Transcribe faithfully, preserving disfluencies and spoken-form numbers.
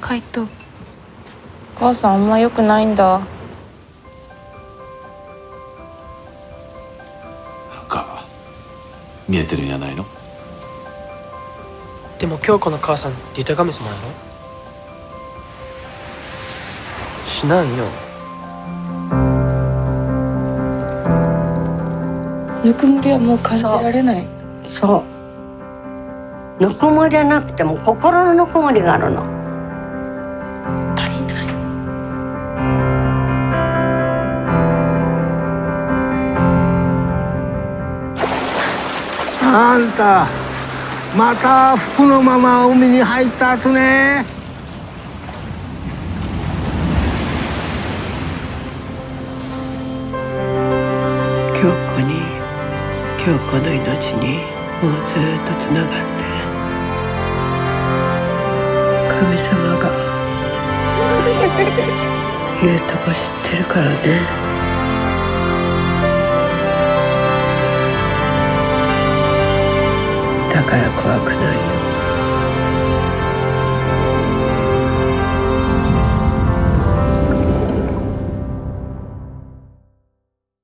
海斗、 母さんあんま良くないんだ。 なんか見えてるんやないの。 でも京子の母さんって言った神様やろ。しなんよ。 ぬくもりはもう感じられない。 そう、ぬくもりじゃなくても心のぬくもりがあるの。 足りない。 あんたまた服のまま海に入ったつね。 京子に京子の命にもうずっとつながって神様がいるとこ知ってるからね。